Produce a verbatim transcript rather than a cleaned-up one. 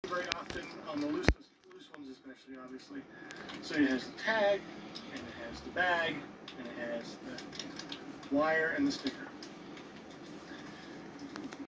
very often on the loose, loose ones especially, obviously. So it has the tag, and it has the bag, and it has the wire and the sticker.